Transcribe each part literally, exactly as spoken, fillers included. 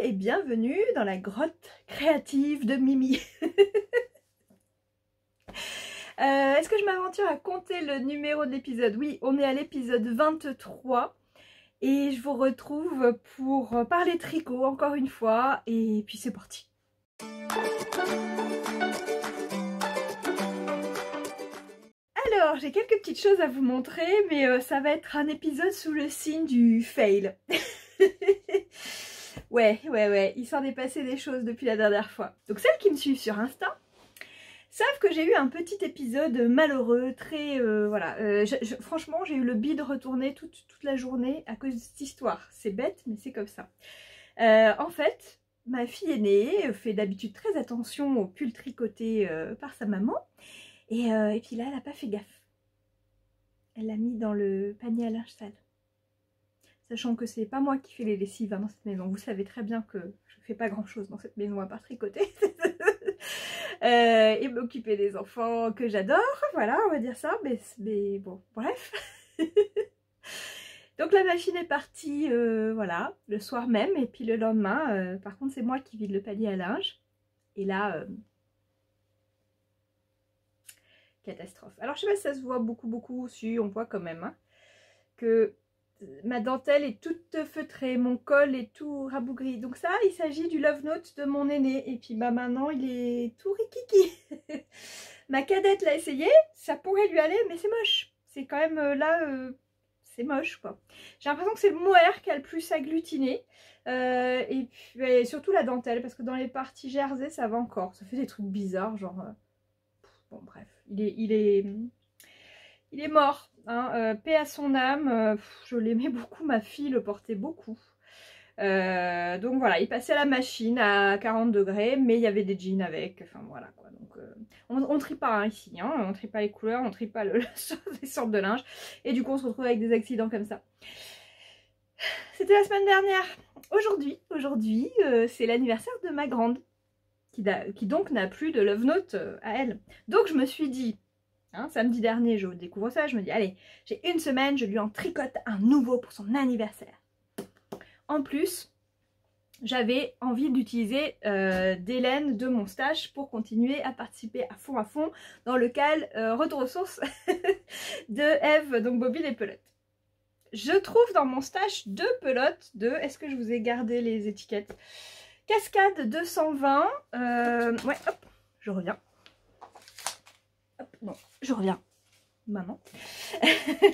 et bienvenue dans la grotte créative de Mimi. euh, Est-ce que je m'aventure à compter le numéro de l'épisode? Oui, on est à l'épisode vingt-trois et je vous retrouve pour parler tricot encore une fois et puis c'est parti. Alors, j'ai quelques petites choses à vous montrer, mais euh, ça va être un épisode sous le signe du fail. Ouais, ouais, ouais, il s'en est passé des choses depuis la dernière fois. Donc celles qui me suivent sur Insta savent que j'ai eu un petit épisode malheureux, très... Euh, voilà, euh, je, je, franchement, j'ai eu le bide retourné toute, toute la journée à cause de cette histoire. C'est bête, mais c'est comme ça. Euh, en fait, ma fille aînée fait d'habitude très attention aux pulls tricotés euh, par sa maman. Et, euh, et puis là, elle n'a pas fait gaffe. Elle l'a mis dans le panier à linge sale. Sachant que c'est pas moi qui fais les lessives hein, dans cette maison. Vous savez très bien que je fais pas grand chose dans cette maison à part tricoter. euh, et m'occuper des enfants que j'adore. Voilà, on va dire ça. Mais, mais bon, bref. Donc la machine est partie, euh, voilà, le soir même. Et puis le lendemain, euh, par contre, c'est moi qui vide le panier à linge. Et là... Euh, catastrophe. Alors je sais pas si ça se voit beaucoup beaucoup, si on voit quand même hein, que ma dentelle est toute feutrée, mon col est tout rabougri. Donc ça, il s'agit du love note de mon aîné. Et puis bah maintenant il est tout rikiki. Ma cadette l'a essayé, ça pourrait lui aller, mais c'est moche. C'est quand même euh, là, euh, c'est moche quoi. J'ai l'impression que c'est le mohair qui a le plus agglutiné. Euh, et puis et surtout la dentelle, parce que dans les parties jersey ça va encore. Ça fait des trucs bizarres, genre... Euh... Bon bref, il est, il est, il est mort, hein, euh, paix à son âme, euh, je l'aimais beaucoup, ma fille le portait beaucoup. Euh, donc voilà, il passait à la machine à quarante degrés, mais il y avait des jeans avec, enfin voilà quoi. Donc euh, on, on trie pas hein, ici, hein, on trie pas les couleurs, on trie pas le, le, les sortes de linge, et du coup on se retrouve avec des accidents comme ça. C'était la semaine dernière. Aujourd'hui, aujourd'hui, euh, c'est l'anniversaire de ma grande. Qui, qui donc n'a plus de love note à elle. Donc je me suis dit, hein, samedi dernier je découvre ça, je me dis allez, j'ai une semaine, je lui en tricote un nouveau pour son anniversaire. En plus, j'avais envie d'utiliser euh, des laines de mon stage pour continuer à participer à fond à fond dans le cal euh, retour aux sources de Eve, donc Bobby les pelotes. Je trouve dans mon stage deux pelotes de, est-ce que je vous ai gardé les étiquettes? Cascade deux cent vingt, euh, ouais, hop, je reviens. Hop, non, je reviens. Maman. euh,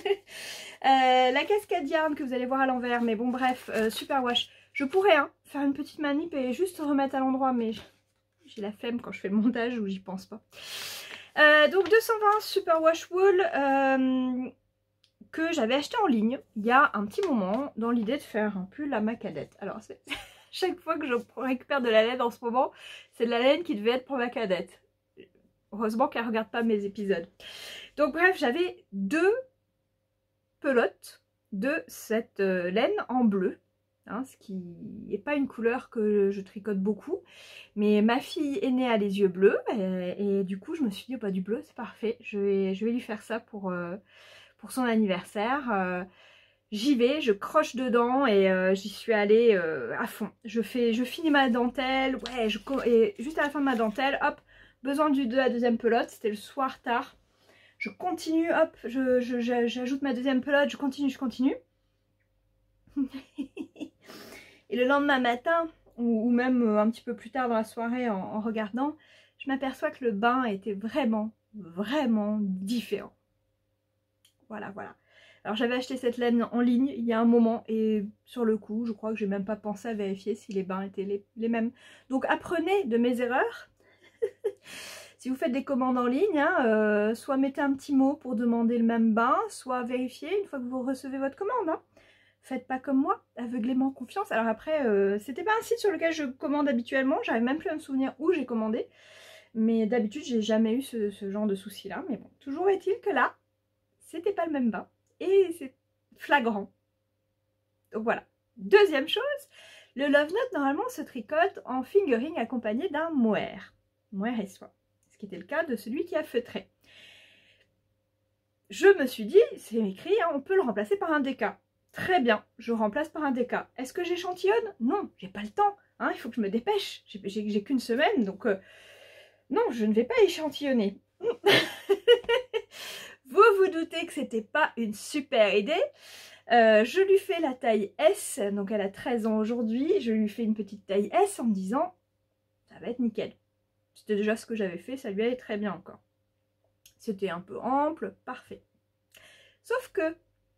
la cascade yarn que vous allez voir à l'envers, mais bon, bref, euh, super wash. Je pourrais hein, faire une petite manip et juste remettre à l'endroit, mais j'ai la flemme quand je fais le montage ou j'y pense pas. Euh, donc deux cent vingt super wash wool euh, que j'avais acheté en ligne il y a un petit moment dans l'idée de faire un pull à ma cadette. Alors, c'est. Chaque fois que je récupère de la laine en ce moment, c'est de la laine qui devait être pour ma cadette. Heureusement qu'elle ne regarde pas mes épisodes. Donc bref, j'avais deux pelotes de cette euh, laine en bleu. Hein, ce qui n'est pas une couleur que je tricote beaucoup. Mais ma fille aînée a les yeux bleus. Et, et du coup, je me suis dit, oh, bah, du bleu, c'est parfait. Je vais, je vais lui faire ça pour, euh, pour son anniversaire. Euh, J'y vais, je croche dedans et euh, j'y suis allée euh, à fond. Je fais, je finis ma dentelle, ouais, je, et juste à la fin de ma dentelle, hop, besoin du, de la deuxième pelote, c'était le soir tard. Je continue, hop, je, je, j'ajoute ma deuxième pelote, je continue, je continue. Et le lendemain matin, ou, ou même un petit peu plus tard dans la soirée en, en regardant, je m'aperçois que le bain était vraiment, vraiment différent. Voilà, voilà. Alors j'avais acheté cette laine en ligne il y a un moment et sur le coup je crois que j'ai même pas pensé à vérifier si les bains étaient les, les mêmes. Donc apprenez de mes erreurs. Si vous faites des commandes en ligne, hein, euh, soit mettez un petit mot pour demander le même bain, soit vérifiez une fois que vous recevez votre commande. Hein. Faites pas comme moi, aveuglément confiance. Alors après, euh, c'était pas un site sur lequel je commande habituellement, j'arrive même plus à me souvenir où j'ai commandé. Mais d'habitude j'ai jamais eu ce, ce genre de souci là. Mais bon, toujours est-il que là, c'était pas le même bain. Et c'est flagrant. Donc voilà. Deuxième chose, le love note normalement se tricote en fingering accompagné d'un mohair. Mohair et soie. Ce qui était le cas de celui qui a feutré. Je me suis dit, c'est écrit, hein, on peut le remplacer par un déca. Très bien, je remplace par un déca. Est-ce que j'échantillonne? Non, j'ai pas le temps. Hein, il faut que je me dépêche. J'ai qu'une semaine, donc euh, non, je ne vais pas échantillonner. Vous vous doutez que c'était pas une super idée. Euh, je lui fais la taille S, donc elle a treize ans aujourd'hui. Je lui fais une petite taille S en me disant, ça va être nickel. C'était déjà ce que j'avais fait, ça lui allait très bien encore. C'était un peu ample, parfait. Sauf que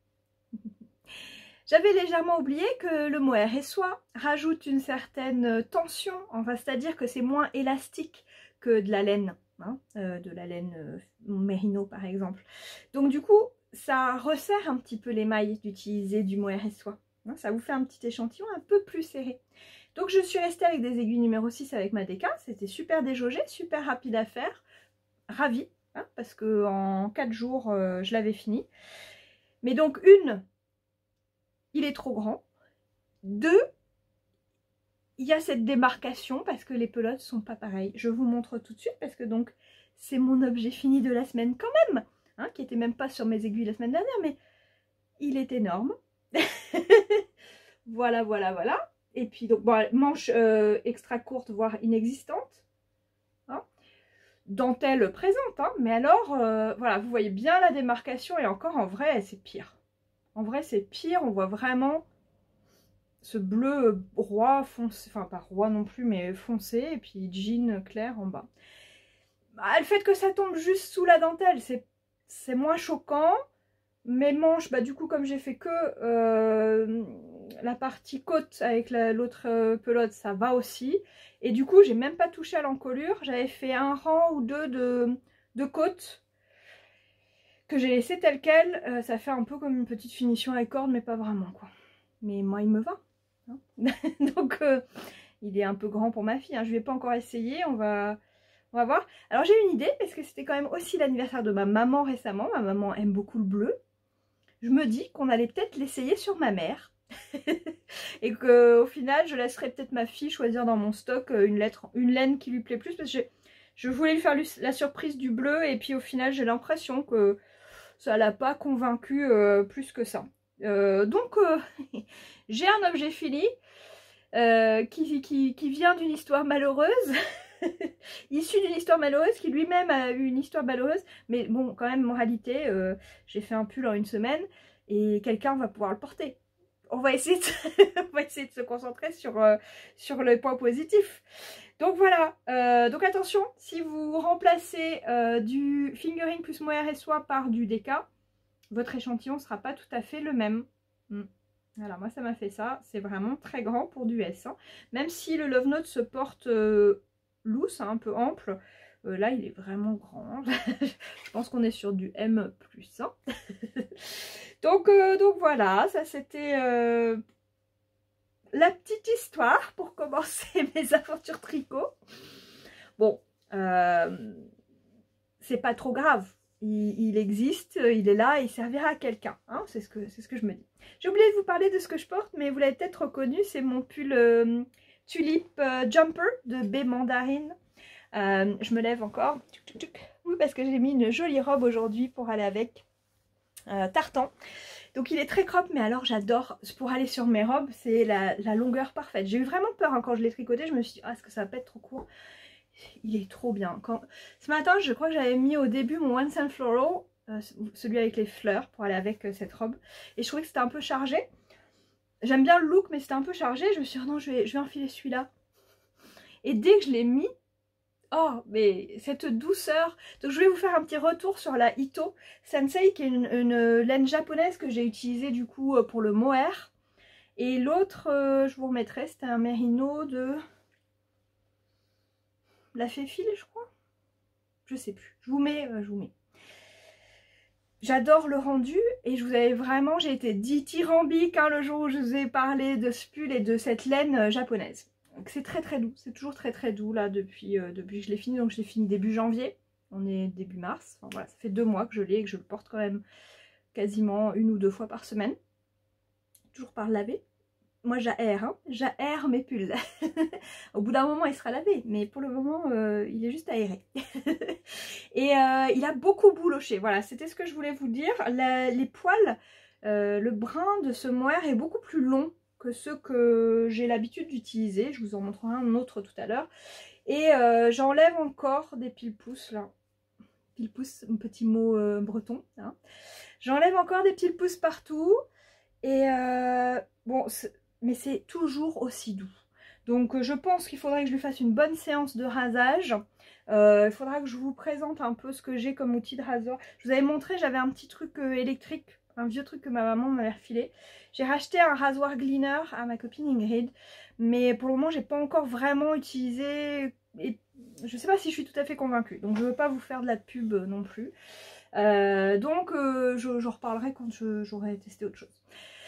j'avais légèrement oublié que le mohair et soie rajoute une certaine tension, enfin, c'est-à-dire que c'est moins élastique que de la laine, hein, euh, de la laine euh, mérino par exemple. Donc du coup, ça resserre un petit peu les mailles d'utiliser du mohair et soie. Hein, ça vous fait un petit échantillon un peu plus serré. Donc je suis restée avec des aiguilles numéro six avec ma déca, c'était super déjaugé, super rapide à faire, ravie, hein, parce qu'en quatre jours, euh, je l'avais fini. Mais donc une, il est trop grand. Deux, il y a cette démarcation parce que les pelotes sont pas pareilles. Je vous montre tout de suite parce que donc c'est mon objet fini de la semaine quand même, hein, qui était même pas sur mes aiguilles la semaine dernière, mais il est énorme. Voilà, voilà, voilà. Et puis donc bon, manche euh, extra courte, voire inexistante. Hein. Dentelle présente, hein, mais alors euh, voilà, vous voyez bien la démarcation et encore en vrai c'est pire. En vrai c'est pire, on voit vraiment ce bleu roi foncé, enfin pas roi non plus mais foncé, et puis jean clair en bas. Bah, le fait que ça tombe juste sous la dentelle, c'est moins choquant. Mes manches, bah du coup comme j'ai fait que euh, la partie côte avec l'autre euh, pelote, ça va aussi. Et du coup j'ai même pas touché à l'encolure, j'avais fait un rang ou deux de, de côte que j'ai laissé tel quel. Euh, ça fait un peu comme une petite finition avec corde mais pas vraiment quoi. Mais moi il me va. Hein. Donc euh, il est un peu grand pour ma fille, hein. Je vais pas encore essayer, on va... On va voir. Alors j'ai une idée parce que c'était quand même aussi l'anniversaire de ma maman récemment. Ma maman aime beaucoup le bleu. Je me dis qu'on allait peut-être l'essayer sur ma mère. Et qu'au final, je laisserai peut-être ma fille choisir dans mon stock une, lettre, une laine qui lui plaît plus. Parce que je, je voulais lui faire la surprise du bleu. Et puis au final, j'ai l'impression que ça l'a pas convaincu euh, plus que ça. Euh, donc, euh, j'ai un objet fini euh, qui, qui, qui vient d'une histoire malheureuse. Issu d'une histoire malheureuse, qui lui-même a eu une histoire malheureuse, mais bon, quand même, moralité, euh, j'ai fait un pull en une semaine et quelqu'un va pouvoir le porter. On va essayer de, on va essayer de se concentrer sur, euh, sur le point positif. Donc voilà, euh, donc attention, si vous remplacez euh, du fingering plus mohair et soie par du déca, votre échantillon ne sera pas tout à fait le même. Hmm. Voilà, moi ça m'a fait ça, c'est vraiment très grand pour du S. Hein. Même si le Love Note se porte... Euh, loose, hein, un peu ample, euh, là il est vraiment grand. Je pense qu'on est sur du M plus. Hein. donc, euh, donc voilà, ça c'était euh, la petite histoire pour commencer mes aventures tricot. Bon, euh, c'est pas trop grave. Il, il existe, il est là, il servira à quelqu'un. Hein, c'est ce que, c'est ce que je me dis. J'ai oublié de vous parler de ce que je porte, mais vous l'avez peut-être reconnu, c'est mon pull... Euh, Tulip euh, Jumper de B Mandarine. Euh, je me lève encore. Oui, parce que j'ai mis une jolie robe aujourd'hui pour aller avec euh, tartan. Donc il est très crop, mais alors j'adore. Pour aller sur mes robes, c'est la, la longueur parfaite. J'ai eu vraiment peur hein, quand je l'ai tricoté. Je me suis dit, ah, est-ce que ça va pas être trop court? Il est trop bien. Quand... Ce matin, je crois que j'avais mis au début mon One Cent Floral, euh, celui avec les fleurs, pour aller avec euh, cette robe. Et je trouvais que c'était un peu chargé. J'aime bien le look, mais c'était un peu chargé. Je me suis dit, oh non, je vais, je vais enfiler celui-là. Et dès que je l'ai mis, oh, mais cette douceur. Donc, je voulais vous faire un petit retour sur la Ito Sensei, qui est une, une laine japonaise que j'ai utilisée du coup pour le mohair. Et l'autre, euh, je vous remettrai, c'était un mérino de la Féfile, je crois. Je sais plus. Je vous mets, euh, je vous mets. J'adore le rendu et je vous avais vraiment, j'ai été dithyrambique hein, le jour où je vous ai parlé de ce pull et de cette laine euh, japonaise. C'est très très doux, c'est toujours très très doux là depuis, euh, depuis que je l'ai fini, donc je l'ai fini début janvier, on est début mars, enfin voilà, ça fait deux mois que je l'ai et que je le porte quand même quasiment une ou deux fois par semaine, toujours par laver. Moi j'aère, hein, j'aère mes pulls. Au bout d'un moment il sera lavé, mais pour le moment euh, il est juste aéré. Et euh, il a beaucoup bouloché, voilà, c'était ce que je voulais vous dire. La, les poils, Euh, le brin de ce mohair est beaucoup plus long que ceux que j'ai l'habitude d'utiliser. Je vous en montrerai un autre tout à l'heure. Et euh, j'enlève encore des pile-pouces là. Pile-pouce, un petit mot euh, breton. Hein. J'enlève encore des pile-pouces partout. Et euh, bon, mais c'est toujours aussi doux. Donc euh, je pense qu'il faudrait que je lui fasse une bonne séance de rasage. Euh, il faudra que je vous présente un peu ce que j'ai comme outil de rasoir. Je vous avais montré, j'avais un petit truc euh, électrique, un vieux truc que ma maman m'avait refilé. J'ai racheté un rasoir Gleaner à ma copine Ingrid. Mais pour le moment, j'ai pas encore vraiment utilisé. Et je sais pas si je suis tout à fait convaincue. Donc je veux pas vous faire de la pub non plus. Euh, donc euh, je, je reparlerai quand j'aurai testé autre chose.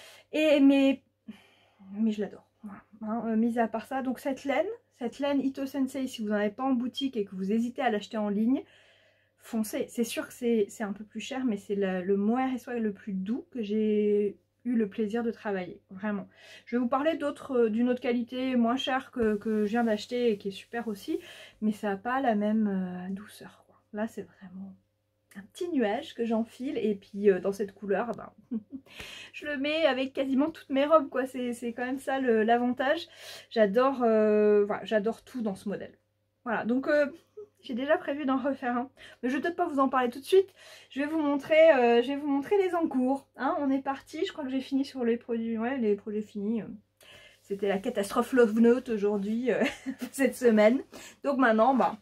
Et mais, mais je l'adore. Voilà. Hein, euh, mis à part ça, donc cette laine, cette laine Ito Sensei, si vous n'en avez pas en boutique et que vous hésitez à l'acheter en ligne, foncez. C'est sûr que c'est un peu plus cher, mais c'est le, le mohair et soie le plus doux que j'ai eu le plaisir de travailler. Vraiment. Je vais vous parler d'autres, d'une autre qualité moins chère que, que je viens d'acheter et qui est super aussi, mais ça n'a pas la même euh, douceur, quoi. Là, c'est vraiment un petit nuage que j'enfile et puis euh, dans cette couleur, ben, je le mets avec quasiment toutes mes robes, quoi. C'est quand même ça l'avantage. J'adore euh, voilà, j'adore tout dans ce modèle. Voilà, donc euh, j'ai déjà prévu d'en refaire un. Mais je ne vais peut-être pas vous en parler tout de suite. Je vais vous montrer, euh, je vais vous montrer les encours. Hein, on est parti, je crois que j'ai fini sur les produits. Ouais, les projets finis. C'était la catastrophe Love Note aujourd'hui, euh, cette semaine. Donc maintenant, bah,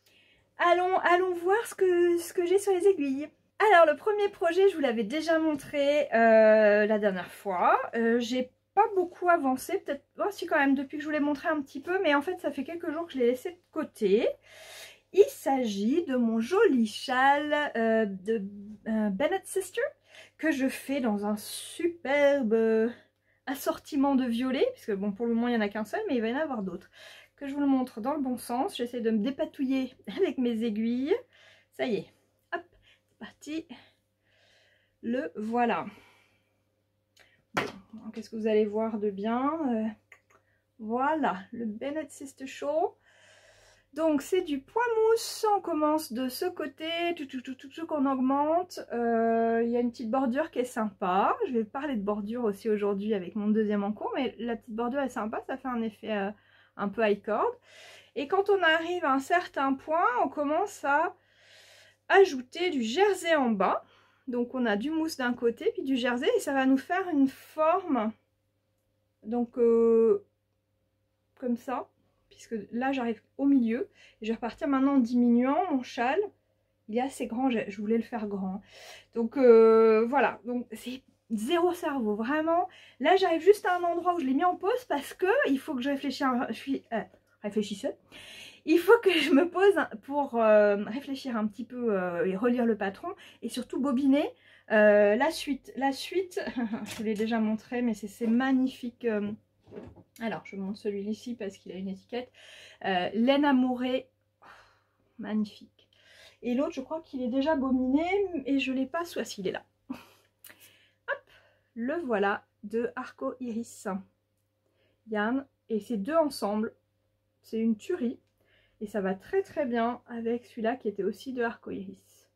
allons, allons voir ce que, ce que j'ai sur les aiguilles. Alors le premier projet, je vous l'avais déjà montré euh, la dernière fois. Euh, j'ai pas beaucoup avancé, peut-être oh, si quand même depuis que je vous l'ai montré un petit peu, mais en fait ça fait quelques jours que je l'ai laissé de côté. Il s'agit de mon joli châle euh, de euh, Bennett Sister que je fais dans un superbe assortiment de violet, puisque bon pour le moment il n'y en a qu'un seul, mais il va y en avoir d'autres. Que je vous le montre dans le bon sens. J'essaie de me dépatouiller avec mes aiguilles. Ça y est. Parti, le voilà. Bon, qu'est-ce que vous allez voir de bien euh, voilà, le Bennett Sister Show. Donc c'est du point mousse, on commence de ce côté, tout tout tout tout, tout qu'on augmente. Euh, il y a une petite bordure qui est sympa. Je vais parler de bordure aussi aujourd'hui avec mon deuxième encours, mais la petite bordure est sympa, ça fait un effet euh, un peu high cord. Et quand on arrive à un certain point, on commence à ajouter du jersey en bas. Donc on a du mousse d'un côté puis du jersey et ça va nous faire une forme donc euh, comme ça, puisque là j'arrive au milieu et je vais repartir maintenant en diminuant. Mon châle il est assez grand, je voulais le faire grand, donc euh, voilà, donc c'est zéro cerveau vraiment. Là j'arrive juste à un endroit où je l'ai mis en pause parce que il faut que je réfléchisse, je suis euh, réfléchisse il faut que je me pose pour euh, réfléchir un petit peu euh, et relire le patron et surtout bobiner euh, la suite. La suite, je vous l'ai déjà montré, mais c'est magnifique. Euh... Alors, je montre celui-là ici parce qu'il a une étiquette. Euh, laine amourée, oh, magnifique. Et l'autre, je crois qu'il est déjà bobiné et je ne l'ai pas, soit s'il est là. Hop, le voilà de Arco Iris Yarn. Et ces deux ensemble, c'est une tuerie. Et ça va très très bien avec celui-là qui était aussi de Arco Iris.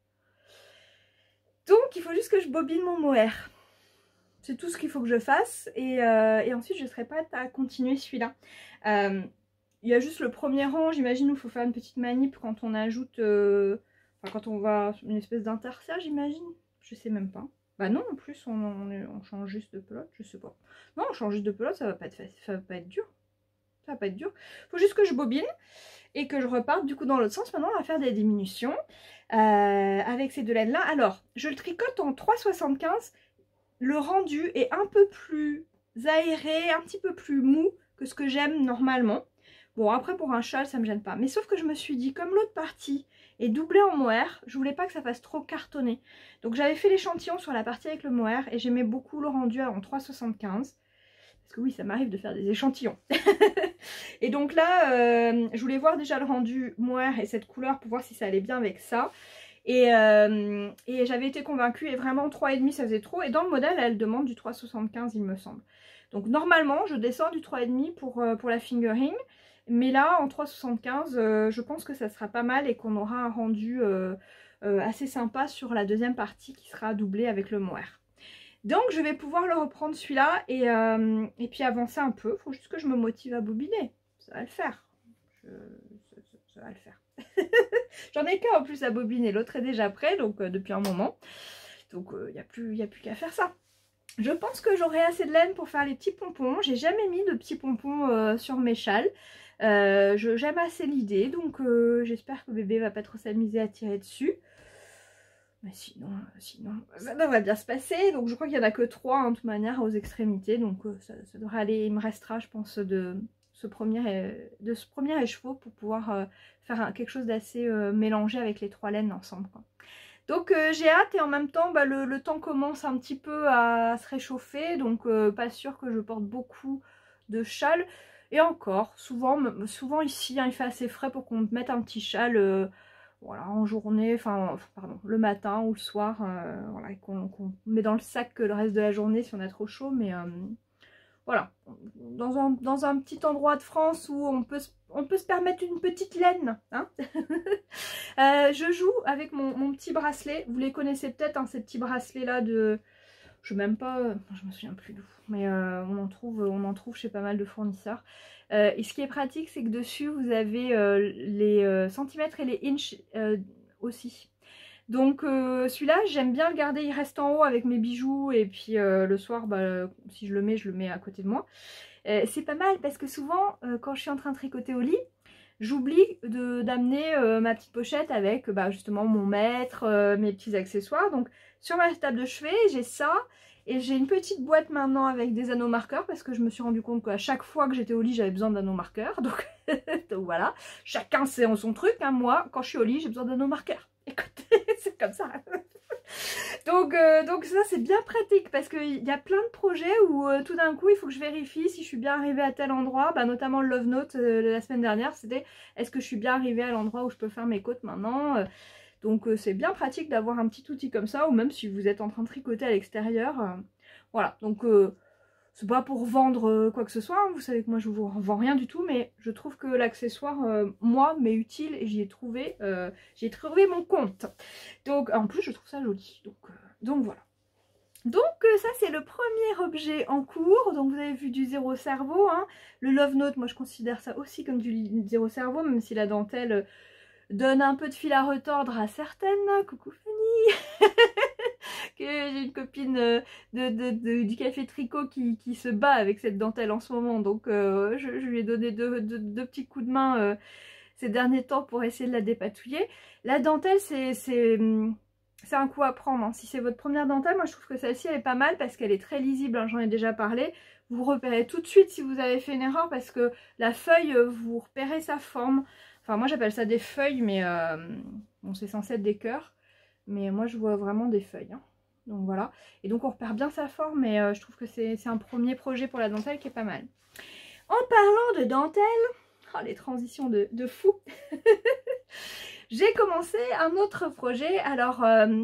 Donc il faut juste que je bobine mon mohair. C'est tout ce qu'il faut que je fasse. Et, euh, et ensuite je serai prête à continuer celui-là. Euh, il y a juste le premier rang, j'imagine, où il faut faire une petite manip quand on ajoute... Euh, enfin quand on va... Une espèce d'intercia, j'imagine. Je sais même pas. Bah non, en plus on, on, on change juste de pelote, je sais pas. Non, on change juste de pelote, ça va pas être, ça va pas être dur. Ça va pas être dur. Il faut juste que je bobine. Et que je reparte du coup dans l'autre sens. Maintenant on va faire des diminutions euh, avec ces deux laines là. Alors je le tricote en trois soixante-quinze. Le rendu est un peu plus aéré, un petit peu plus mou que ce que j'aime normalement. Bon après pour un châle ça me gêne pas. Mais sauf que je me suis dit comme l'autre partie est doublée en mohair, je voulais pas que ça fasse trop cartonné. Donc j'avais fait l'échantillon sur la partie avec le mohair et j'aimais beaucoup le rendu en trois soixante-quinze. Parce que oui, ça m'arrive de faire des échantillons. Et donc là, euh, je voulais voir déjà le rendu mohair et cette couleur pour voir si ça allait bien avec ça. Et, euh, et j'avais été convaincue et vraiment trois virgule cinq ça faisait trop. Et dans le modèle, elle demande du trois soixante-quinze il me semble. Donc normalement, je descends du trois virgule cinq pour, euh, pour la fingering. Mais là, en trois soixante-quinze, euh, je pense que ça sera pas mal et qu'on aura un rendu euh, euh, assez sympa sur la deuxième partie qui sera doublée avec le mohair. Donc je vais pouvoir le reprendre celui-là et, euh, et puis avancer un peu. Il faut juste que je me motive à bobiner. Ça va le faire. Je... Ça, ça, ça va le faire. J'en ai qu'un en plus à bobiner. L'autre est déjà prêt, donc euh, depuis un moment. Donc il euh, n'y a plus, y a plus qu'à faire ça. Je pense que j'aurai assez de laine pour faire les petits pompons. J'ai jamais mis de petits pompons euh, sur mes châles. Euh, J'aime assez l'idée, donc euh, j'espère que bébé va pas trop s'amuser à tirer dessus. Mais sinon, sinon, ça devrait bien se passer. Donc je crois qu'il n'y en a que trois, hein, de toute manière, aux extrémités. Donc euh, ça, ça devrait aller. Il me restera, je pense, de ce premier, de ce premier écheveau pour pouvoir euh, faire un, quelque chose d'assez euh, mélangé avec les trois laines ensemble, quoi. Donc euh, j'ai hâte et en même temps bah, le, le temps commence un petit peu à se réchauffer, donc euh, pas sûr que je porte beaucoup de châles. Et encore, souvent, souvent ici hein, il fait assez frais pour qu'on mette un petit châle euh, voilà, en journée, enfin pardon, le matin ou le soir, euh, voilà, qu'on qu'on met dans le sac le reste de la journée si on a trop chaud, mais euh, voilà, dans un, dans un petit endroit de France où on peut, on peut se permettre une petite laine. Hein. euh, je joue avec mon, mon petit bracelet. Vous les connaissez peut-être, hein, ces petits bracelets-là de... Je ne sais même pas... Je me souviens plus d'où. Mais euh, on, en trouve, on en trouve chez pas mal de fournisseurs. Euh, et ce qui est pratique, c'est que dessus, vous avez euh, les euh, centimètres et les inches euh, aussi. Donc euh, celui-là, j'aime bien le garder, il reste en haut avec mes bijoux et puis euh, le soir, bah, si je le mets, je le mets à côté de moi. Euh, c'est pas mal parce que souvent, euh, quand je suis en train de tricoter au lit, j'oublie d'amener euh, ma petite pochette avec bah, justement mon mètre, euh, mes petits accessoires. Donc sur ma table de chevet, j'ai ça. Et j'ai une petite boîte maintenant avec des anneaux marqueurs parce que je me suis rendu compte qu'à chaque fois que j'étais au lit, j'avais besoin d'anneaux marqueurs. Donc, donc voilà, chacun sait son truc. Hein. Moi, quand je suis au lit, j'ai besoin d'anneaux marqueurs. Écoutez, c'est comme ça. donc, euh, donc ça, c'est bien pratique parce qu'il y a plein de projets où euh, tout d'un coup, il faut que je vérifie si je suis bien arrivée à tel endroit. Bah, notamment le Love Note euh, la semaine dernière, c'était est-ce que je suis bien arrivée à l'endroit où je peux faire mes côtes maintenant euh, Donc euh, c'est bien pratique d'avoir un petit outil comme ça, ou même si vous êtes en train de tricoter à l'extérieur. Euh, voilà, donc euh, c'est pas pour vendre euh, quoi que ce soit, hein. Vous savez que moi je vous vends rien du tout, mais je trouve que l'accessoire, euh, moi, m'est utile et j'y ai trouvé, euh, j'ai trouvé mon compte. Donc en plus je trouve ça joli, donc, euh, donc voilà. Donc euh, ça c'est le premier objet en cours. Donc vous avez vu du zéro cerveau, hein. Le Love Note, moi je considère ça aussi comme du zéro cerveau, même si la dentelle... Euh, donne un peu de fil à retordre à certaines. Coucou Fanny. Que j'ai une copine de, de, de, du café tricot qui, qui se bat avec cette dentelle en ce moment. Donc euh, je, je lui ai donné deux, deux, deux petits coups de main euh, ces derniers temps pour essayer de la dépatouiller. La dentelle, c'est c'est un coup à prendre. Hein. Si c'est votre première dentelle, moi je trouve que celle-ci elle est pas mal parce qu'elle est très lisible. Hein, j'en ai déjà parlé. Vous repérez tout de suite si vous avez fait une erreur parce que la feuille, vous repérez sa forme. Enfin, moi j'appelle ça des feuilles, mais euh, bon, c'est censé être des cœurs. Mais moi je vois vraiment des feuilles. Hein. Donc voilà. Et donc on repère bien sa forme, mais euh, je trouve que c'est un premier projet pour la dentelle qui est pas mal. En parlant de dentelle, oh, les transitions de, de fou. J'ai commencé un autre projet. Alors, euh,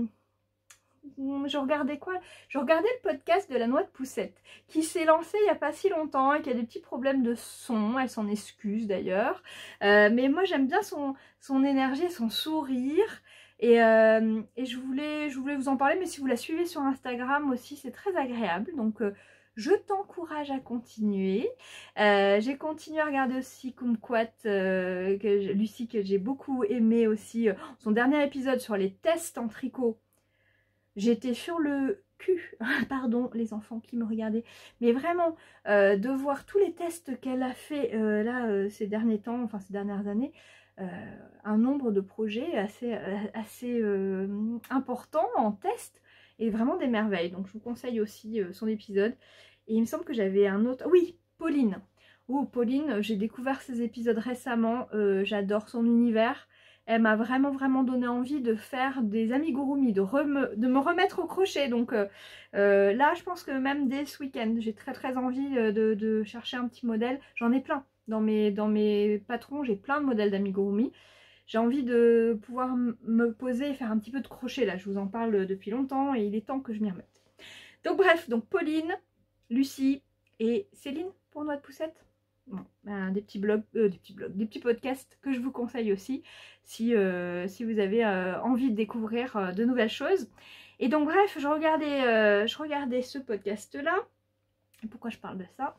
je regardais quoi Je regardais le podcast de la Noix de Poussette, qui s'est lancé il n'y a pas si longtemps et qui a des petits problèmes de son. Elle s'en excuse d'ailleurs. Euh, mais moi, j'aime bien son, son énergie, son sourire. Et, euh, et je, voulais, je voulais vous en parler, mais si vous la suivez sur Instagram aussi, c'est très agréable. Donc, euh, je t'encourage à continuer. Euh, j'ai continué à regarder aussi Kumquat, euh, que Lucie, que j'ai beaucoup aimé aussi. Euh, son dernier épisode sur les tests en tricot. J'étais sur le cul, pardon les enfants qui me regardaient, mais vraiment euh, de voir tous les tests qu'elle a fait euh, là euh, ces derniers temps, enfin ces dernières années, euh, un nombre de projets assez, assez euh, important en test et vraiment des merveilles. Donc je vous conseille aussi euh, son épisode. Et il me semble que j'avais un autre, oui, Pauline. Oh Pauline, j'ai découvert ses épisodes récemment, euh, j'adore son univers. Elle m'a vraiment vraiment donné envie de faire des amigurumi, de, de me remettre au crochet. Donc euh, euh, là je pense que même dès ce week-end, j'ai très très envie de, de chercher un petit modèle. J'en ai plein dans mes, dans mes patrons, j'ai plein de modèles d'amigurumi. J'ai envie de pouvoir me poser et faire un petit peu de crochet là. Je vous en parle depuis longtemps et il est temps que je m'y remette. Donc bref, donc Pauline, Lucie et Céline pour Noix de Poussette. Bon, ben, des petits blogs, euh, des petits blogs, des petits podcasts que je vous conseille aussi si, euh, si vous avez euh, envie de découvrir euh, de nouvelles choses. Et donc bref, je regardais, euh, je regardais ce podcast-là. Pourquoi je parle de ça?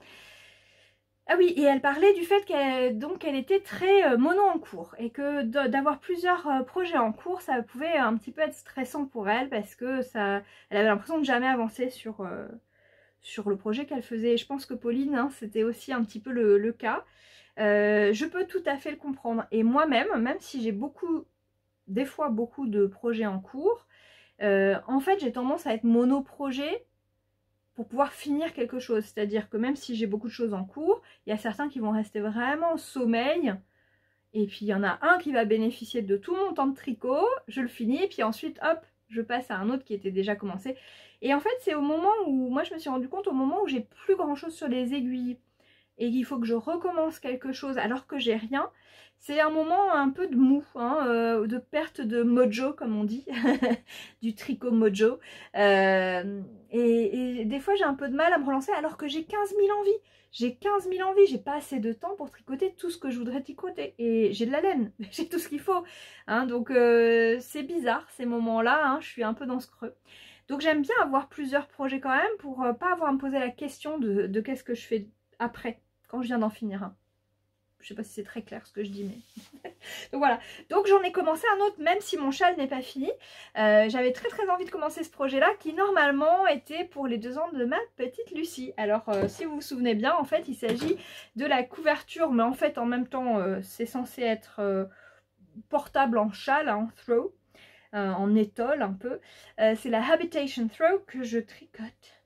Ah oui, et elle parlait du fait qu'elle donc elle était très euh, mono en cours et que d'avoir plusieurs euh, projets en cours, ça pouvait un petit peu être stressant pour elle parce que ça, elle avait l'impression de jamais avancer sur, euh, sur le projet qu'elle faisait. Et je pense que Pauline, hein, c'était aussi un petit peu le, le cas. Euh, je peux tout à fait le comprendre. Et moi-même, même si j'ai beaucoup, des fois beaucoup de projets en cours, euh, en fait j'ai tendance à être mono-projet pour pouvoir finir quelque chose. C'est-à-dire que même si j'ai beaucoup de choses en cours, il y a certains qui vont rester vraiment au sommeil. Et puis il y en a un qui va bénéficier de tout mon temps de tricot, je le finis, et puis ensuite hop, je passe à un autre qui était déjà commencé. Et en fait c'est au moment où, moi je me suis rendu compte, au moment où j'ai plus grand chose sur les aiguilles, et qu'il faut que je recommence quelque chose alors que j'ai rien, c'est un moment un peu de mou, hein, euh, de perte de mojo comme on dit, du tricot mojo. Euh, et, et des fois j'ai un peu de mal à me relancer alors que j'ai quinze mille envies. J'ai quinze mille envies, j'ai pas assez de temps pour tricoter tout ce que je voudrais tricoter. Et j'ai de la laine, j'ai tout ce qu'il faut. Hein, donc euh, c'est bizarre ces moments-là, hein, je suis un peu dans ce creux. Donc j'aime bien avoir plusieurs projets quand même pour euh, pas avoir à me poser la question de, de qu'est-ce que je fais après, quand je viens d'en finir un. Je sais pas si c'est très clair ce que je dis, mais... donc voilà. Donc j'en ai commencé un autre, même si mon châle n'est pas fini. Euh, J'avais très très envie de commencer ce projet-là, qui normalement était pour les deux ans de ma petite Lucie. Alors euh, si vous vous souvenez bien, en fait, il s'agit de la couverture, mais en fait, en même temps, euh, c'est censé être euh, portable en châle, en throw, euh, en étole un peu. Euh, c'est la Habitation Throw que je tricote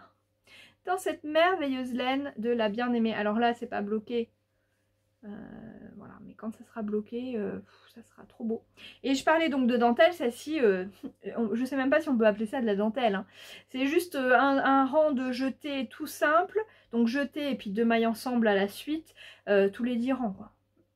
dans cette merveilleuse laine de la bien-aimée. Alors là, c'est pas bloqué. Euh, voilà, mais quand ça sera bloqué, euh, ça sera trop beau. Et je parlais donc de dentelle, celle-ci, euh, je sais même pas si on peut appeler ça de la dentelle. Hein. C'est juste un, un rang de jetés tout simple, donc jeté et puis deux mailles ensemble à la suite, euh, tous les dix rangs, quoi.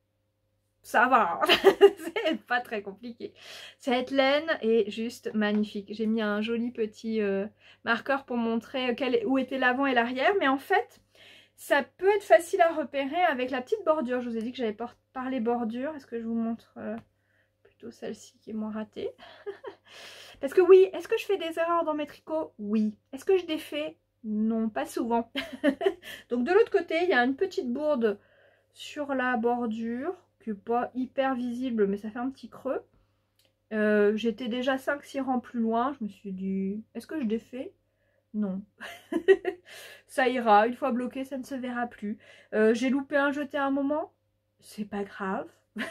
Ça va, c'est pas très compliqué. Cette laine est juste magnifique. J'ai mis un joli petit euh, marqueur pour montrer quel, où était l'avant et l'arrière, mais en fait, ça peut être facile à repérer avec la petite bordure. Je vous ai dit que j'avais parlé bordure. Est-ce que je vous montre euh, plutôt celle-ci qui est moins ratée? Parce que oui, est-ce que je fais des erreurs dans mes tricots? Oui. Est-ce que je défais? Non, pas souvent. Donc de l'autre côté, il y a une petite bourde sur la bordure, qui n'est pas hyper visible, mais ça fait un petit creux. Euh, J'étais déjà cinq six rangs plus loin. Je me suis dit, est-ce que je défais? Non. Ça ira, une fois bloqué, ça ne se verra plus. Euh, J'ai loupé un jeté à un moment, c'est pas grave.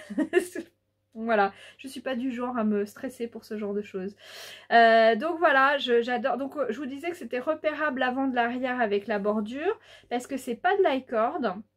Voilà, je suis pas du genre à me stresser pour ce genre de choses. Euh, donc voilà, j'adore. Donc je vous disais que c'était repérable l'avant de l'arrière avec la bordure, parce que c'est pas de l'i-cord.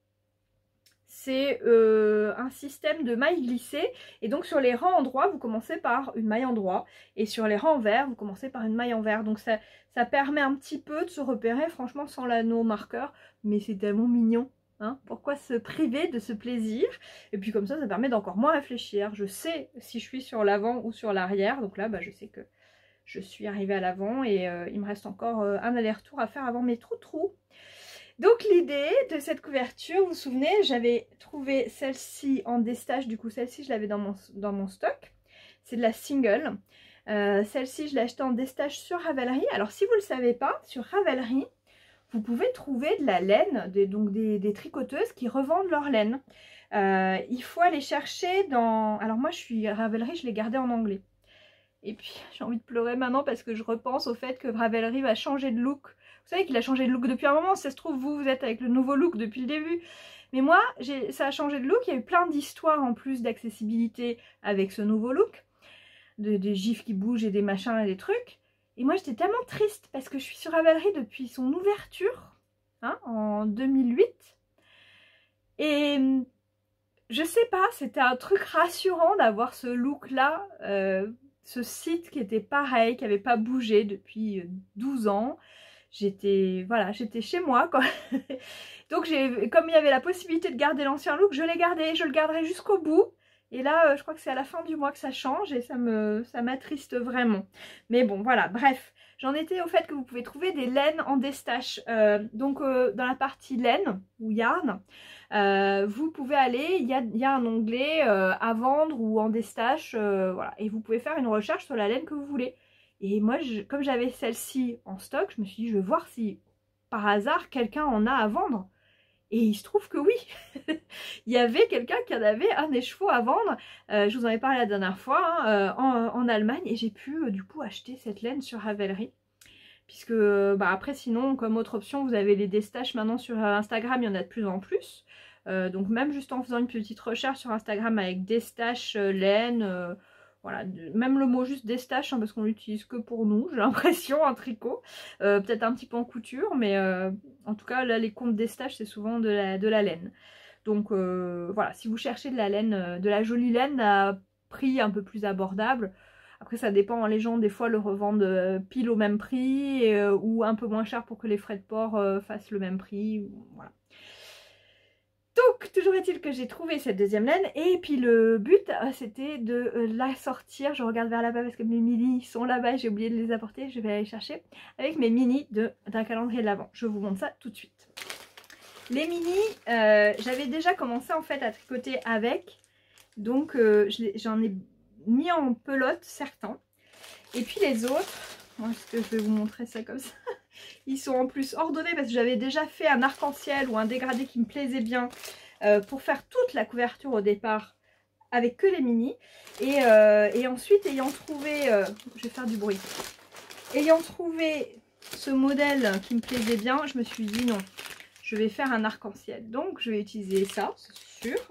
C'est euh, un système de mailles glissées. Et donc sur les rangs endroits, vous commencez par une maille endroit. Et sur les rangs envers, vous commencez par une maille envers. Donc ça, ça permet un petit peu de se repérer, franchement, sans l'anneau marqueur. Mais c'est tellement mignon. Hein, pourquoi se priver de ce plaisir? Et puis comme ça, ça permet d'encore moins réfléchir. Je sais si je suis sur l'avant ou sur l'arrière. Donc là, bah, je sais que je suis arrivée à l'avant. Et euh, il me reste encore euh, un aller-retour à faire avant mes trous-trous. Donc l'idée de cette couverture, vous vous souvenez, j'avais trouvé celle-ci en destage, du coup celle-ci je l'avais dans mon, dans mon stock, c'est de la single. Euh, celle-ci je l'ai achetée en destage sur Ravelry. Alors si vous ne le savez pas, sur Ravelry, vous pouvez trouver de la laine, des, donc des, des tricoteuses qui revendent leur laine. Euh, il faut aller chercher dans... Alors moi je suis Ravelry, je l'ai gardé en anglais. Et puis j'ai envie de pleurer maintenant parce que je repense au fait que Ravelry va changer de look. Vous savez qu'il a changé de look depuis un moment, si ça se trouve vous, vous êtes avec le nouveau look depuis le début. Mais moi, ça a changé de look, il y a eu plein d'histoires en plus d'accessibilité avec ce nouveau look. De, des gifs qui bougent et des machins et des trucs. Et moi j'étais tellement triste parce que je suis sur Ravelry depuis son ouverture, hein, en deux mille huit. Et je sais pas, c'était un truc rassurant d'avoir ce look là, euh, ce site qui était pareil, qui n'avait pas bougé depuis douze ans. J'étais voilà, j'étais chez moi quoi. Donc j'ai, comme il y avait la possibilité de garder l'ancien look, je l'ai gardé, je le garderai jusqu'au bout. Et là, je crois que c'est à la fin du mois que ça change et ça me, ça m'attriste vraiment. Mais bon, voilà, bref. J'en étais au fait que vous pouvez trouver des laines en destache. Euh, donc euh, dans la partie laine ou yarn, euh, vous pouvez aller, il y a, y a un onglet euh, à vendre ou en destache, euh, voilà. Et vous pouvez faire une recherche sur la laine que vous voulez. Et moi, je, comme j'avais celle-ci en stock, je me suis dit, je vais voir si par hasard quelqu'un en a à vendre. Et il se trouve que oui, il y avait quelqu'un qui en avait un écheveau à vendre. Euh, je vous en ai parlé la dernière fois, hein, euh, en, en Allemagne, et j'ai pu euh, du coup acheter cette laine sur Ravelry. Puisque bah, après sinon, comme autre option, vous avez les destaches maintenant sur Instagram, il y en a de plus en plus. Euh, donc même juste en faisant une petite recherche sur Instagram avec destache, euh, laine, euh, voilà, de, même le mot juste destache, hein, parce qu'on l'utilise que pour nous, j'ai l'impression, en tricot. Euh, peut-être un petit peu en couture, mais euh, en tout cas là les comptes destache c'est souvent de la, de la laine. Donc euh, voilà, si vous cherchez de la laine, de la jolie laine à prix un peu plus abordable, après ça dépend, les gens des fois le revendent pile au même prix et, euh, ou un peu moins cher pour que les frais de port euh, fassent le même prix, voilà. Donc toujours est-il que j'ai trouvé cette deuxième laine et puis le but euh, c'était de euh, la sortir, je regarde vers là-bas parce que mes mini sont là-bas, j'ai oublié de les apporter, je vais aller chercher avec mes mini d'un calendrier de l'Avent, je vous montre ça tout de suite. Les mini, euh, j'avais déjà commencé en fait à tricoter avec, donc euh, j'en ai mis en pelote certains, et puis les autres, moi est-ce que je vais vous montrer ça comme ça, ils sont en plus ordonnés parce que j'avais déjà fait un arc-en-ciel ou un dégradé qui me plaisait bien euh, pour faire toute la couverture au départ avec que les mini, et, euh, et ensuite ayant trouvé, euh, je vais faire du bruit, ayant trouvé ce modèle qui me plaisait bien, je me suis dit non, je vais faire un arc-en-ciel, donc je vais utiliser ça, c'est sûr.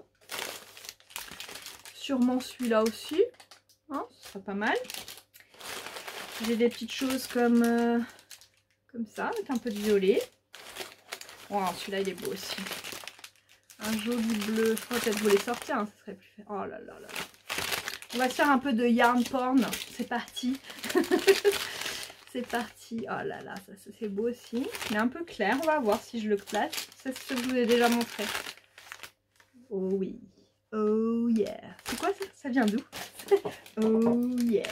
Sûrement celui-là aussi, hein, ce sera pas mal. J'ai des petites choses comme, euh, comme ça, avec un peu de violet. Oh, celui-là il est beau aussi. Un joli bleu, je pourrais peut-être vous les sortir, hein, ça serait plus fait. Oh là là là là. On va se faire un peu de yarn porn, c'est parti. C'est parti. Oh là là, ça, ça c'est beau aussi. Mais un peu clair, on va voir si je le place. Ça c'est ce que je vous ai déjà montré. Oh oui. Oh yeah. C'est quoi ça? Ça vient d'où? Oh yeah.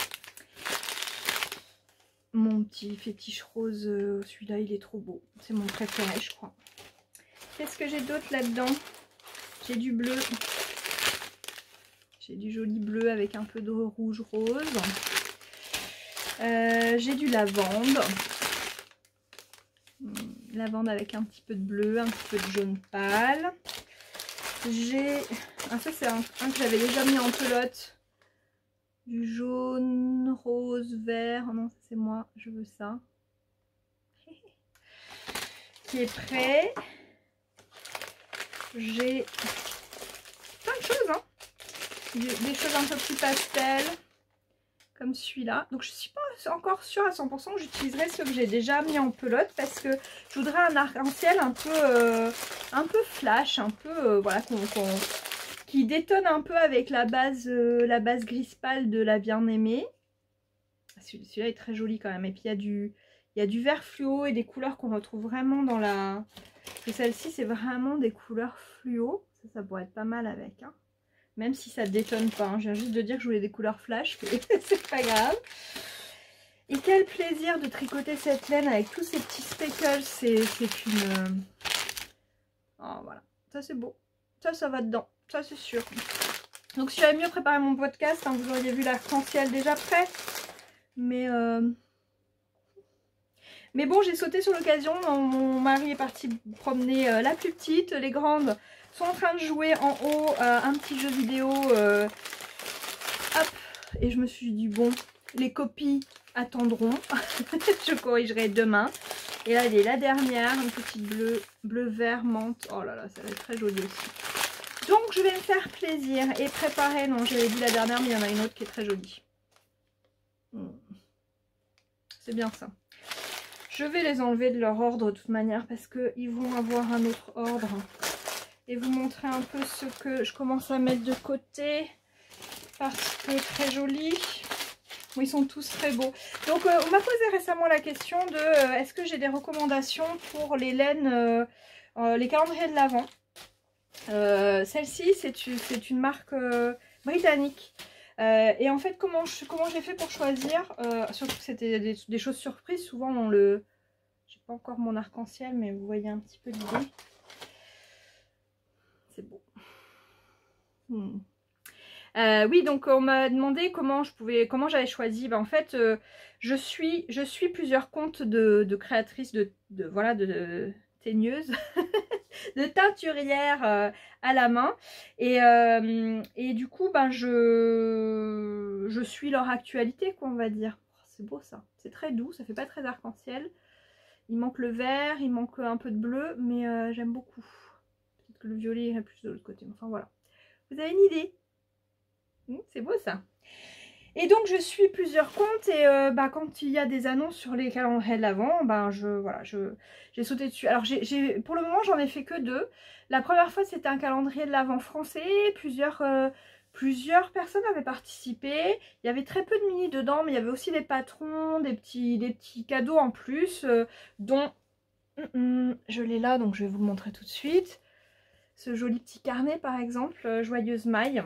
Mon petit fétiche rose, celui-là il est trop beau. C'est mon préféré je crois. Qu'est-ce que j'ai d'autre là-dedans? J'ai du bleu. J'ai du joli bleu avec un peu de rouge rose. Euh, j'ai du lavande. Lavande avec un petit peu de bleu, un petit peu de jaune pâle. J'ai... Ah, ça c'est un, un que j'avais déjà mis en pelote. Du jaune, rose, vert. Oh non, ça c'est moi, je veux ça. Qui est prêt. J'ai plein de choses, hein. Des choses un peu plus pastel. Comme celui-là. Donc je ne suis pas encore sûre à cent pour cent que j'utiliserai ceux que j'ai déjà mis en pelote. Parce que je voudrais un arc-en-ciel un peu euh, un peu flash. Un peu, euh, voilà, qu'on... qu'on qui détonne un peu avec la base, euh, la base grise pâle de la bien-aimée. Celui-là est très joli quand même. Et puis il y a du, il y a du vert fluo et des couleurs qu'on retrouve vraiment dans la... Celle-ci, c'est vraiment des couleurs fluo. Ça, ça pourrait être pas mal avec. Hein. Même si ça détonne pas. Hein. Je viens juste de dire que je voulais des couleurs flash. C'est pas grave. Et quel plaisir de tricoter cette laine avec tous ces petits speckles. C'est une... Oh, voilà. Ça, c'est beau. Ça, ça va dedans. Ça c'est sûr. Donc si j'avais mieux préparé mon podcast, hein, vous auriez vu l'arc-en-ciel déjà prêt. Mais euh... mais bon, j'ai sauté sur l'occasion. Mon mari est parti promener euh, la plus petite. Les grandes sont en train de jouer en haut euh, un petit jeu vidéo. Euh... Hop. Et je me suis dit bon, les copies attendront. Je corrigerai demain. Et là, elle est la dernière, une petite bleue, bleu vert menthe. Oh là là, ça va être très joli aussi. Donc je vais me faire plaisir et préparer, non j'avais dit la dernière mais il y en a une autre qui est très jolie. C'est bien ça. Je vais les enlever de leur ordre de toute manière parce qu'ils vont avoir un autre ordre. Et vous montrer un peu ce que je commence à mettre de côté parce que très joli. Bon, ils sont tous très beaux. Donc euh, on m'a posé récemment la question de euh, est-ce que j'ai des recommandations pour les laines, euh, euh, les calendriers de l'Avent. Euh, Celle-ci, c'est une marque euh, britannique. Euh, et en fait, comment je, comment j'ai fait pour choisir, euh, surtout que c'était des, des choses surprises. Souvent, on le... J'ai pas encore mon arc-en-ciel, mais vous voyez un petit peu l'idée. C'est beau. Hmm. Euh, oui, donc on m'a demandé comment je pouvais, comment j'avais choisi. Ben, en fait, euh, je suis, je suis plusieurs comptes de, de créatrices de, de voilà, de, de teigneuses, de teinturières euh, à la main, et, euh, et du coup, ben je, je suis leur actualité, quoi, on va dire. Oh, c'est beau ça, c'est très doux, ça fait pas très arc-en-ciel. Il manque le vert, il manque un peu de bleu, mais euh, j'aime beaucoup. Peut-être que le violet irait plus de l'autre côté. Enfin voilà. Vous avez une idée? Mmh, c'est beau ça. Et donc je suis plusieurs comptes et euh, bah, quand il y a des annonces sur les calendriers de l'Avent, bah, je voilà, je j'ai sauté dessus. Alors j'ai pour le moment j'en ai fait que deux. La première fois c'était un calendrier de l'Avent français, plusieurs euh, plusieurs personnes avaient participé. Il y avait très peu de mini dedans, mais il y avait aussi des patrons, des petits des petits cadeaux en plus, euh, dont mm, mm, je l'ai là, donc je vais vous le montrer tout de suite. Ce joli petit carnet par exemple, euh, Joyeuse Maille.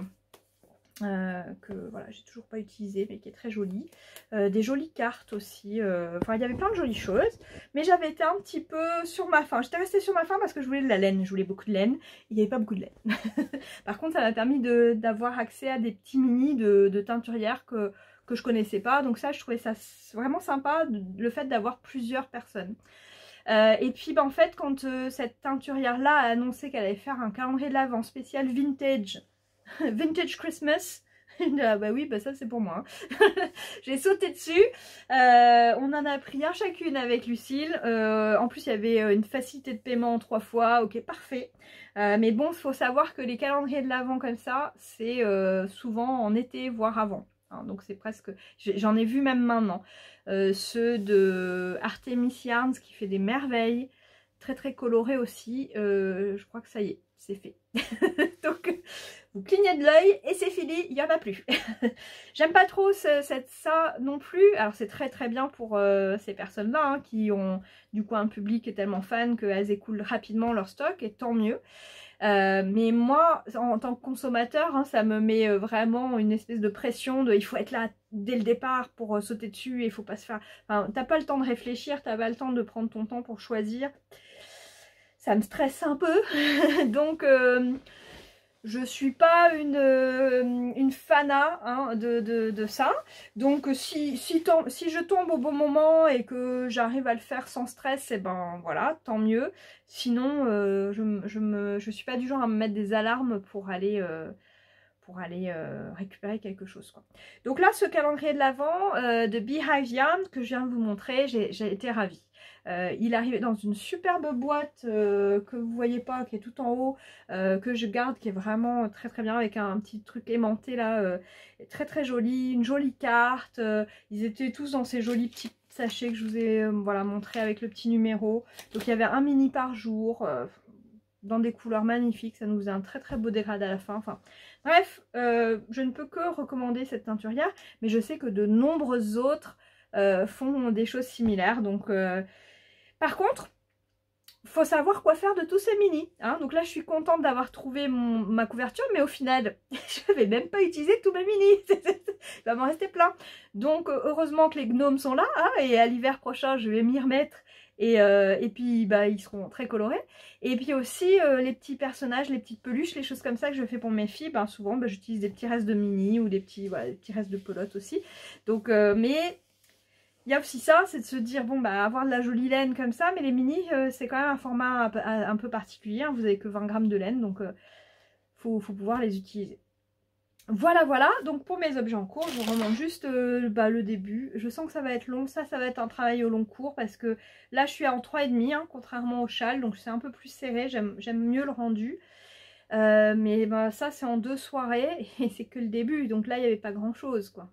Euh, que voilà, j'ai toujours pas utilisé mais qui est très joli, euh, des jolies cartes aussi, euh, enfin il y avait plein de jolies choses, mais j'avais été un petit peu sur ma faim, j'étais restée sur ma faim parce que je voulais de la laine, je voulais beaucoup de laine, il n'y avait pas beaucoup de laine. Par contre ça m'a permis d'avoir accès à des petits mini de, de teinturières que, que je connaissais pas, donc ça je trouvais ça vraiment sympa, le fait d'avoir plusieurs personnes. Euh, et puis bah, en fait quand euh, cette teinturière là a annoncé qu'elle allait faire un calendrier de l'Avent spécial vintage, Vintage Christmas. Ah bah oui, bah ça c'est pour moi. J'ai sauté dessus. Euh, on en a pris un chacune avec Lucille. Euh, en plus, il y avait une facilité de paiement en trois fois. Ok, parfait. Euh, mais bon, il faut savoir que les calendriers de l'Avent comme ça, c'est euh, souvent en été, voire avant. Hein, donc c'est presque... J'en ai vu même maintenant. Euh, ceux de Artemis Yarns qui fait des merveilles. Très très colorés aussi. Euh, je crois que ça y est, c'est fait. Donc... vous clignez de l'œil et c'est fini, il n'y en a plus. J'aime pas trop ce, cette, ça non plus. Alors c'est très très bien pour euh, ces personnes-là hein, qui ont du coup un public tellement fan qu'elles écoulent rapidement leur stock et tant mieux. Euh, mais moi, en tant que consommateur, hein, ça me met vraiment une espèce de pression de il faut être là dès le départ pour euh, sauter dessus et il faut pas se faire... Enfin, t'as pas le temps de réfléchir, t'as pas le temps de prendre ton temps pour choisir. Ça me stresse un peu. Donc... Euh, je suis pas une, euh, une fana hein, de, de, de ça. Donc si, si, tombe, si je tombe au bon moment et que j'arrive à le faire sans stress, et eh ben voilà, tant mieux. Sinon, euh, je, je, me, je suis pas du genre à me mettre des alarmes pour aller, euh, pour aller euh, récupérer quelque chose, quoi. Donc là, ce calendrier de l'Avent euh, de Beehive Yarn que je viens de vous montrer, j'ai été ravie. Euh, il arrivait dans une superbe boîte euh, que vous voyez pas, qui est tout en haut, euh, que je garde, qui est vraiment très très bien avec un, un petit truc aimanté là, euh, très très joli, une jolie carte. Euh, ils étaient tous dans ces jolis petits sachets que je vous ai euh, voilà, montré avec le petit numéro. Donc il y avait un mini par jour, euh, dans des couleurs magnifiques, ça nous faisait un très très beau dégradé à la fin. Enfin, bref, euh, je ne peux que recommander cette teinturière, mais je sais que de nombreuses autres euh, font des choses similaires, donc... Euh, par contre, il faut savoir quoi faire de tous ces mini. Hein. Donc là, je suis contente d'avoir trouvé mon, ma couverture, mais au final, je ne vais même pas utiliser tous mes mini. Il va m'en rester plein. Donc, heureusement que les gnomes sont là. Hein, et à l'hiver prochain, je vais m'y remettre. Et, euh, et puis, bah, ils seront très colorés. Et puis aussi, euh, les petits personnages, les petites peluches, les choses comme ça que je fais pour mes filles. Ben, souvent, ben, j'utilise des petits restes de mini ou des petits, voilà, des petits restes de pelote aussi. Donc, euh, mais... il y a aussi ça, c'est de se dire, bon, bah, avoir de la jolie laine comme ça, mais les mini, euh, c'est quand même un format un peu, un peu particulier. Hein, vous n'avez que vingt grammes de laine, donc il euh, faut, faut pouvoir les utiliser. Voilà, voilà. Donc, pour mes objets en cours, je vous remonte juste euh, bah, le début. Je sens que ça va être long. Ça, ça va être un travail au long cours parce que là, je suis en trois virgule cinq, hein, contrairement au châle. Donc, c'est un peu plus serré. J'aime mieux le rendu. Euh, mais bah, ça, c'est en deux soirées et c'est que le début. Donc là, il n'y avait pas grand-chose, quoi.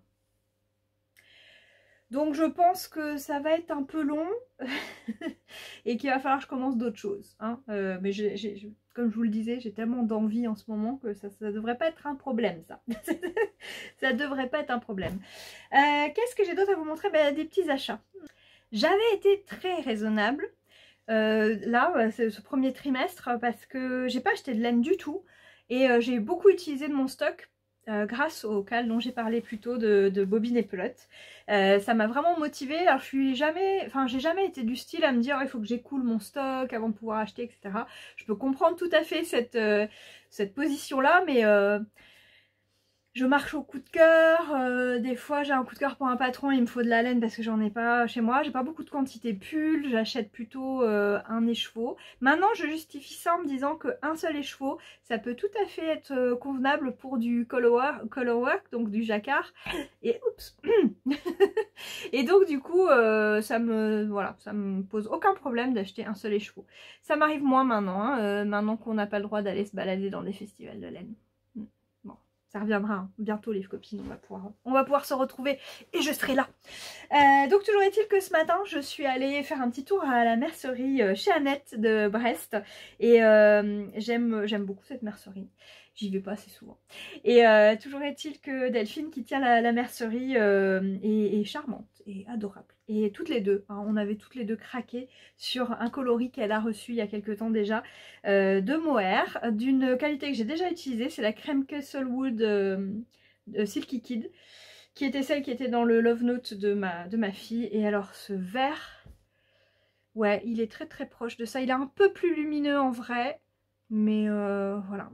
Donc je pense que ça va être un peu long et qu'il va falloir que je commence d'autres choses. Hein. Euh, mais j'ai, j'ai, comme je vous le disais, j'ai tellement d'envie en ce moment que ça ne devrait pas être un problème, ça. Ça devrait pas être un problème. Euh, Qu'est-ce que j'ai d'autre à vous montrer? Ben, des petits achats. J'avais été très raisonnable euh, là, ce premier trimestre, parce que j'ai pas acheté de laine du tout. Et euh, j'ai beaucoup utilisé de mon stock. Euh, grâce au cal dont j'ai parlé plus tôt de, de bobines et pelotes. Euh, ça m'a vraiment motivée. Alors je suis jamais, enfin j'ai jamais été du style à me dire oh, il faut que j'écoule mon stock avant de pouvoir acheter, et cetera. Je peux comprendre tout à fait cette, euh, cette position là, mais euh, je marche au coup de cœur, euh, des fois j'ai un coup de cœur pour un patron, il me faut de la laine parce que j'en ai pas chez moi, j'ai pas beaucoup de quantité pull, j'achète plutôt euh, un écheveau. Maintenant je justifie ça en me disant qu'un seul écheveau, ça peut tout à fait être euh, convenable pour du color, color work, donc du jacquard, et oups et donc du coup euh, ça me voilà, ça me pose aucun problème d'acheter un seul écheveau. Ça m'arrive moins maintenant, hein, euh, maintenant qu'on n'a pas le droit d'aller se balader dans des festivals de laine. Ça reviendra hein. Bientôt les copines, on va, pouvoir, on va pouvoir se retrouver et je serai là. Euh, donc toujours est-il que ce matin, je suis allée faire un petit tour à la mercerie chez Annette de Brest. Et euh, j'aime j'aime beaucoup cette mercerie. J'y vais pas assez souvent. Et euh, toujours est-il que Delphine qui tient la, la mercerie euh, est, est charmante et adorable. Et toutes les deux, hein, on avait toutes les deux craqué sur un coloris qu'elle a reçu il y a quelques temps déjà euh, de Mohair, d'une qualité que j'ai déjà utilisée, c'est la crème Castlewood euh, de Silky Kid, qui était celle qui était dans le Love Note de ma, de ma fille. Et alors ce vert, ouais, il est très très proche de ça. Il est un peu plus lumineux en vrai, mais euh, voilà.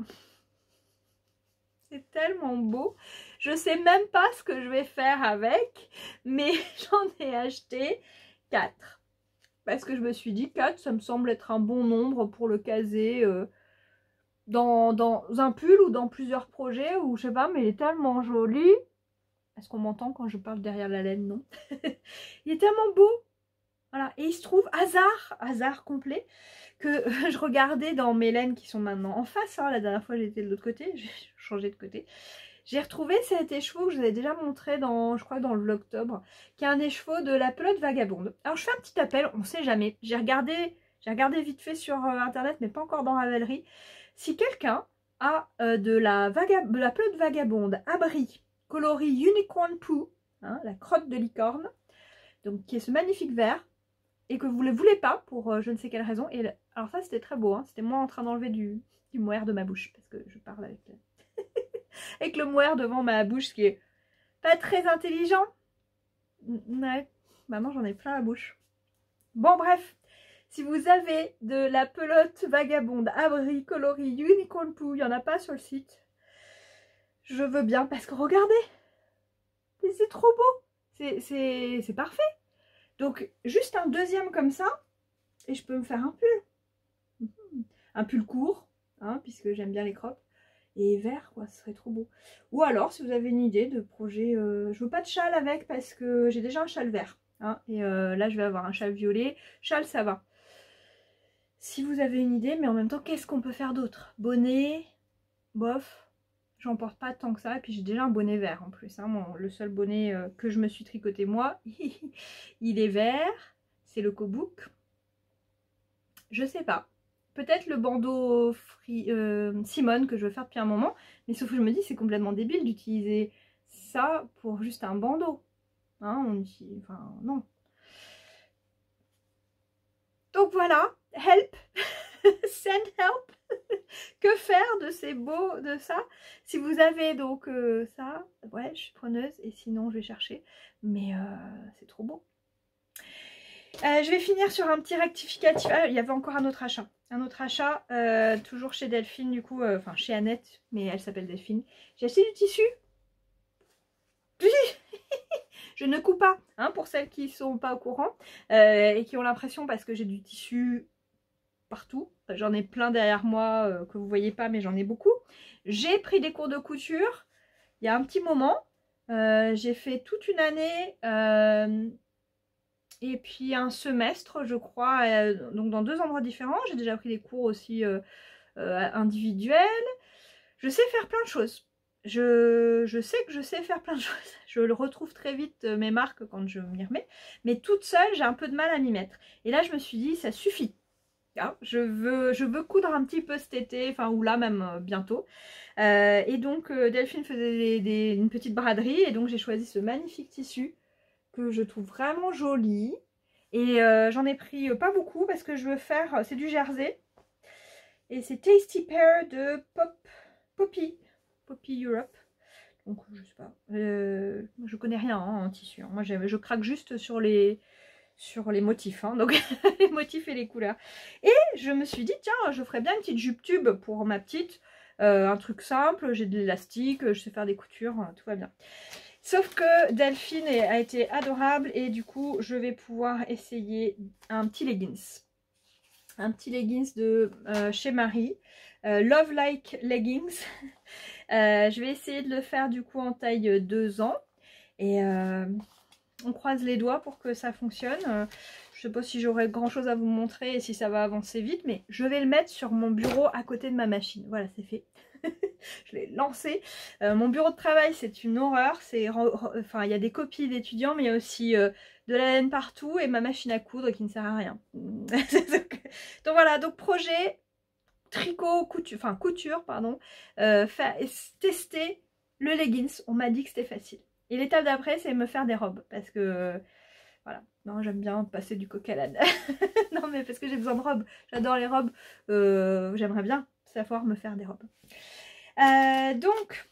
C'est tellement beau. Je sais même pas ce que je vais faire avec, mais j'en ai acheté quatre. Parce que je me suis dit quatre, ça me semble être un bon nombre pour le caser euh, dans, dans un pull ou dans plusieurs projets, ou je sais pas, mais il est tellement joli. Est-ce qu'on m'entend quand je parle derrière la laine? Non. Il est tellement beau. Voilà. Et il se trouve, hasard, hasard complet, que je regardais dans mes laines qui sont maintenant en face. Hein, la dernière fois j'étais de l'autre côté, j'ai changé de côté. J'ai retrouvé cet écheveau que je vous avais déjà montré dans, je crois, dans le vlogtobre, qui est un écheveau de la pelote vagabonde. Alors je fais un petit appel, on sait jamais. J'ai regardé, j'ai regardé vite fait sur euh, internet, mais pas encore dans Ravelry. Si quelqu'un a euh, de, la de la pelote vagabonde abri, coloris Unicorn Poo, hein, la crotte de licorne, donc qui est ce magnifique vert, et que vous ne le voulez pas pour euh, je ne sais quelle raison. Et alors ça c'était très beau, hein, c'était moi en train d'enlever du, du mohair de ma bouche, parce que je parle avec, avec le mohair devant ma bouche, ce qui est pas très intelligent. Ouais, maintenant j'en ai plein la bouche. Bon bref, si vous avez de la pelote vagabonde abri coloris Unicorn Poo, il n'y en a pas sur le site, je veux bien, parce que regardez, c'est trop beau, c'est parfait. Donc juste un deuxième comme ça, et je peux me faire un pull. Un pull court, hein, puisque j'aime bien les croppes. Et vert, quoi, ce serait trop beau. Ou alors, si vous avez une idée de projet, euh, je veux pas de châle avec parce que j'ai déjà un châle vert. Hein, et euh, là, je vais avoir un châle violet. Châle, ça va. Si vous avez une idée, mais en même temps, qu'est-ce qu'on peut faire d'autre? Bonnet, bof. J'en porte pas tant que ça. Et puis j'ai déjà un bonnet vert en plus. Hein. Mon, le seul bonnet euh, que je me suis tricoté moi, il est vert. C'est le Kobook. Je sais pas. Peut-être le bandeau free, euh, Simone que je veux faire depuis un moment. Mais sauf que je me dis c'est complètement débile d'utiliser ça pour juste un bandeau. Hein, on utilise, enfin non. Donc voilà. Help. Send help. Que faire de ces beaux, de ça? Si vous avez donc euh, ça, ouais, je suis preneuse. Et sinon, je vais chercher. Mais euh, c'est trop beau. Euh, je vais finir sur un petit rectificatif. Ah, il y avait encore un autre achat. Un autre achat, euh, toujours chez Delphine, du coup, euh, enfin chez Annette, mais elle s'appelle Delphine. J'ai acheté du tissu. Je ne coupe pas, hein, pour celles qui ne sont pas au courant euh, et qui ont l'impression parce que j'ai du tissu partout. J'en ai plein derrière moi euh, que vous ne voyez pas, mais j'en ai beaucoup. J'ai pris des cours de couture il y a un petit moment. Euh, j'ai fait toute une année euh, et puis un semestre, je crois, euh, donc dans deux endroits différents. J'ai déjà pris des cours aussi euh, euh, individuels. Je sais faire plein de choses. Je, je sais que je sais faire plein de choses. Je le retrouve très vite, euh, mes marques, quand je m'y remets. Mais toute seule, j'ai un peu de mal à m'y mettre. Et là, je me suis dit, ça suffit. Hein, je, veux, je veux coudre un petit peu cet été, enfin, ou là même euh, bientôt. Euh, et donc, euh, Delphine faisait des, des, une petite braderie. Et donc, j'ai choisi ce magnifique tissu que je trouve vraiment joli. Et euh, j'en ai pris euh, pas beaucoup parce que je veux faire... C'est du jersey. Et c'est Tasty Pear de Pop, Poppy. Poppy Europe. Donc je sais pas. Euh, je connais rien hein, en tissu. Hein. Moi je craque juste sur les, sur les motifs. Hein, donc les motifs et les couleurs. Et je me suis dit tiens je ferais bien une petite jupe tube pour ma petite. Euh, un truc simple, j'ai de l'élastique, je sais faire des coutures, tout va bien. Sauf que Delphine a été adorable et du coup je vais pouvoir essayer un petit leggings. Un petit leggings de euh, chez Marie. Euh, Love Like Leggings. euh, je vais essayer de le faire du coup en taille deux ans. Et euh, on croise les doigts pour que ça fonctionne. Euh, je sais pas si j'aurai grand chose à vous montrer et si ça va avancer vite. Mais je vais le mettre sur mon bureau à côté de ma machine. Voilà, c'est fait. Je l'ai lancé. Euh, mon bureau de travail, c'est une horreur. C'est, enfin, il y a des copies d'étudiants, mais il y a aussi euh, de la laine partout et ma machine à coudre qui ne sert à rien. donc, donc voilà, donc projet tricot, couture, enfin couture, pardon. Euh, faire, tester le leggings. On m'a dit que c'était facile. Et l'étape d'après, c'est me faire des robes parce que euh, voilà, non, j'aime bien passer du coq à l'âne. Non, mais parce que j'ai besoin de robes. J'adore les robes. Euh, J'aimerais bien savoir me faire des robes. Euh, donc,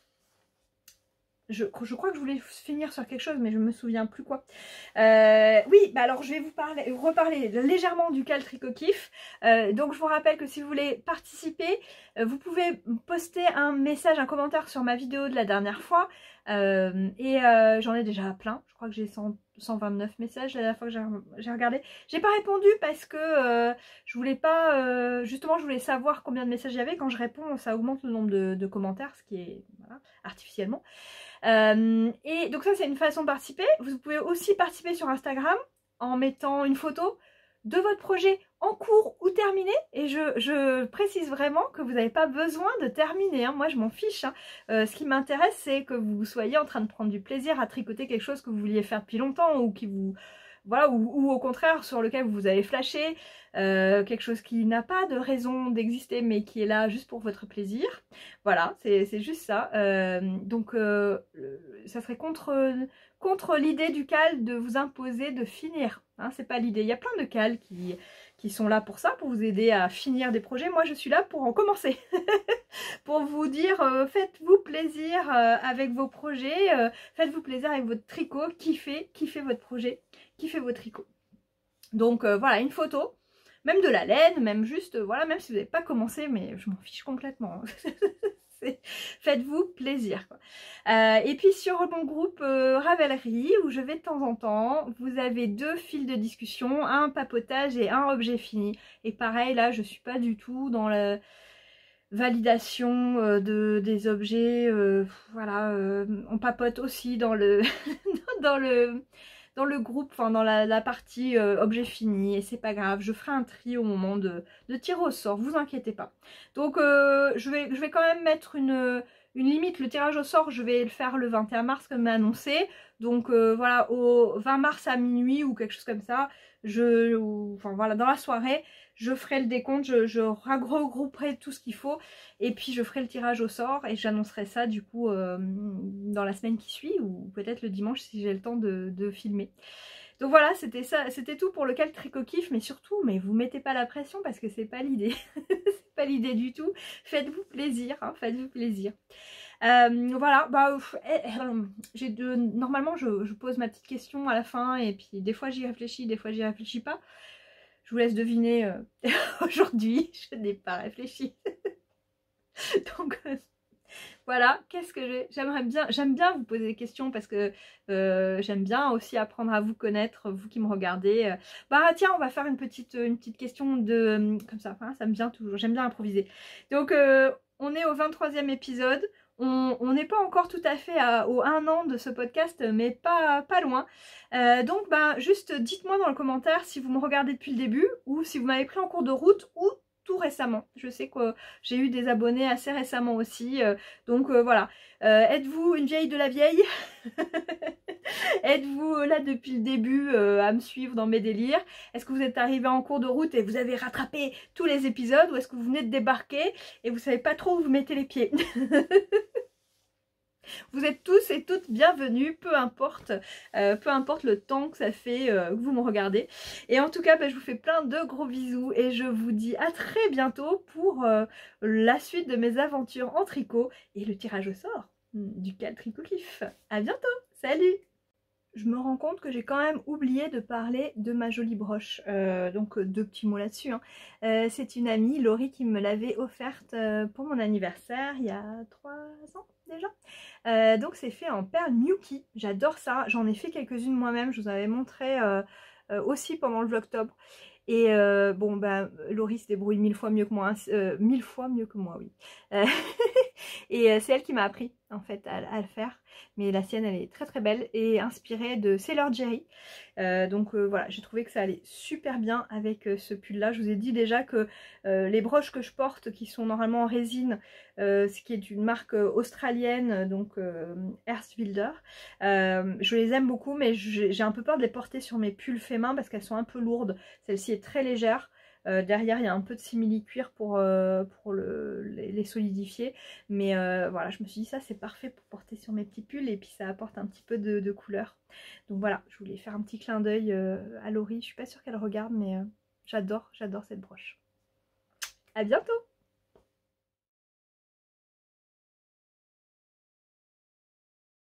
je, je crois que je voulais finir sur quelque chose, mais je me souviens plus quoi. Euh, oui, bah alors je vais vous parler, reparler légèrement du Cal Tricot Kiff. Euh, donc je vous rappelle que si vous voulez participer, euh, vous pouvez poster un message, un commentaire sur ma vidéo de la dernière fois. Euh, et euh, j'en ai déjà plein. Je crois que j'ai cent vingt-neuf messages la dernière fois que j'ai regardé. J'ai pas répondu parce que euh, je voulais pas, euh, justement je voulais savoir combien de messages il y avait. Quand je réponds, ça augmente le nombre de, de commentaires, ce qui est voilà, artificiellement. Euh, et donc ça c'est une façon de participer. Vous pouvez aussi participer sur Instagram en mettant une photo de votre projet en cours ou terminé. Et je, je précise vraiment que vous n'avez pas besoin de terminer, hein. Moi je m'en fiche, hein. Euh, ce qui m'intéresse c'est que vous soyez en train de prendre du plaisir à tricoter quelque chose que vous vouliez faire depuis longtemps ou qui vous... Voilà, ou, ou au contraire sur lequel vous avez flashé, euh, quelque chose qui n'a pas de raison d'exister mais qui est là juste pour votre plaisir. Voilà, c'est juste ça. Euh, donc euh, ça serait contre, contre l'idée du cal de vous imposer de finir. Hein, c'est pas l'idée. Il y a plein de cals qui, qui sont là pour ça, pour vous aider à finir des projets. Moi je suis là pour en commencer. Pour vous dire, euh, faites-vous plaisir euh, avec vos projets, euh, faites-vous plaisir avec votre tricot, kiffez, kiffez votre projet, kiffez vos tricots. Donc euh, voilà, une photo, même de la laine, même juste, euh, voilà, même si vous n'avez pas commencé, mais je m'en fiche complètement. Faites-vous plaisir, quoi. Euh, et puis sur mon groupe euh, Ravelry, où je vais de temps en temps, vous avez deux fils de discussion, un papotage et un objet fini. Et pareil, là, je suis pas du tout dans le... validation euh, de, des objets, euh, voilà, euh, on papote aussi dans le, dans le, dans le groupe, enfin dans la, la partie euh, objet fini, et c'est pas grave, je ferai un tri au moment de, de tirer au sort, vous inquiétez pas. Donc euh, je, vais, je vais quand même mettre une, une limite, le tirage au sort, je vais le faire le vingt et un mars comme annoncé, donc euh, voilà, au vingt mars à minuit ou quelque chose comme ça, je, ou, enfin voilà, dans la soirée, je ferai le décompte, je, je regrouperai tout ce qu'il faut et puis je ferai le tirage au sort et j'annoncerai ça du coup euh, dans la semaine qui suit ou peut-être le dimanche si j'ai le temps de, de filmer. Donc voilà, c'était ça, c'était tout pour le Cal Tricot Kiff, mais surtout, mais vous mettez pas la pression parce que c'est pas l'idée. C'est pas l'idée du tout. Faites-vous plaisir, hein, faites-vous plaisir. Euh, voilà, bah, euh, j'ai de, normalement je, je pose ma petite question à la fin et puis des fois j'y réfléchis, des fois j'y réfléchis pas. Je vous laisse deviner, euh, aujourd'hui, je n'ai pas réfléchi. Donc, euh, voilà, qu'est-ce que j'ai J'aimerais bien, j'aime bien vous poser des questions parce que euh, j'aime bien aussi apprendre à vous connaître, vous qui me regardez. Bah tiens, on va faire une petite, une petite question de... Comme ça, hein, ça me vient toujours, j'aime bien improviser. Donc, euh, on est au vingt-troisième épisode. On n'est pas encore tout à fait à, au un an de ce podcast, mais pas, pas loin. Euh, donc, ben, juste dites-moi dans le commentaire si vous me regardez depuis le début ou si vous m'avez pris en cours de route ou tout récemment. Je sais que j'ai eu des abonnés assez récemment aussi. Euh, donc, euh, voilà. Euh, êtes-vous une vieille de la vieille? Êtes-vous là depuis le début euh, à me suivre dans mes délires? Est-ce que vous êtes arrivé en cours de route et vous avez rattrapé tous les épisodes? Ou est-ce que vous venez de débarquer et vous savez pas trop où vous mettez les pieds? Vous êtes tous et toutes bienvenus, peu importe, euh, peu importe le temps que ça fait euh, que vous me regardez. Et en tout cas, bah, je vous fais plein de gros bisous et je vous dis à très bientôt pour euh, la suite de mes aventures en tricot et le tirage au sort du Cal Tricot Kiff. À bientôt, salut! je me rends compte que j'ai quand même oublié de parler de ma jolie broche. Euh, donc deux petits mots là-dessus. Hein. Euh, c'est une amie, Laurie, qui me l'avait offerte euh, pour mon anniversaire il y a trois ans déjà. Euh, donc c'est fait en perles Miyuki. J'adore ça. J'en ai fait quelques-unes moi-même. Je vous avais montré euh, euh, aussi pendant le Vlogtober. Et euh, bon, bah, Laurie se débrouille mille fois mieux que moi, hein. euh, mille fois mieux que moi, oui. Euh, et euh, c'est elle qui m'a appris, en fait, à, à le faire. Mais la sienne, elle est très très belle et inspirée de Sailor Jerry. Euh, donc euh, voilà, j'ai trouvé que ça allait super bien avec euh, ce pull-là. Je vous ai dit déjà que euh, les broches que je porte, qui sont normalement en résine, euh, ce qui est une marque euh, australienne, donc euh, Earthbuilder, euh, je les aime beaucoup, mais j'ai un peu peur de les porter sur mes pulls faits main parce qu'elles sont un peu lourdes. Celle-ci est très légère. Euh, derrière, il y a un peu de simili-cuir pour, euh, pour le, les, les solidifier. Mais euh, voilà, je me suis dit ça, c'est parfait pour porter sur mes petits pulls et puis ça apporte un petit peu de, de couleur. Donc voilà, je voulais faire un petit clin d'œil euh, à Laurie. Je suis pas sûre qu'elle regarde, mais euh, j'adore, j'adore cette broche. À bientôt!